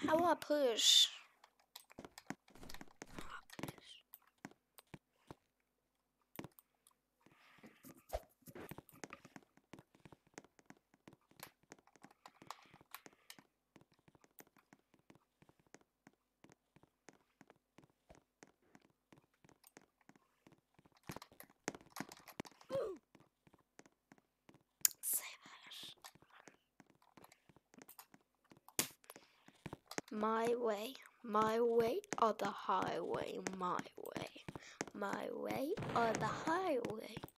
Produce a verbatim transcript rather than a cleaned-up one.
How do I push? My way, my way, or the highway, my way, my way, or the highway.